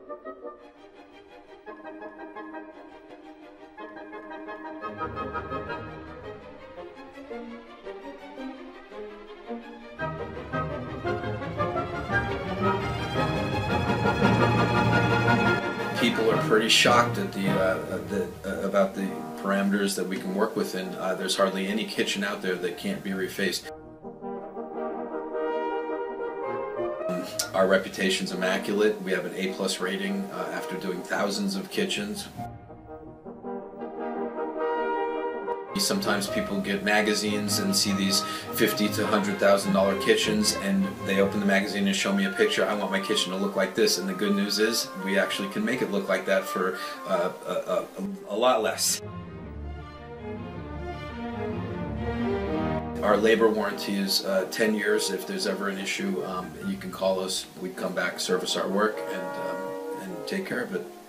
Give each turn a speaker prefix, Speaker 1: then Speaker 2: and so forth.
Speaker 1: People are pretty shocked at about the parameters that we can work within. There's hardly any kitchen out there that can't be refaced. Our reputation's immaculate. We have an A+ rating after doing thousands of kitchens. Sometimes people get magazines and see these $50,000 to $100,000 kitchens, and they open the magazine and show me a picture. I want my kitchen to look like this, and the good news is we actually can make it look like that for a lot less. Our labor warranty is 10 years. If there's ever an issue, you can call us. We come back, service our work, and take care of it.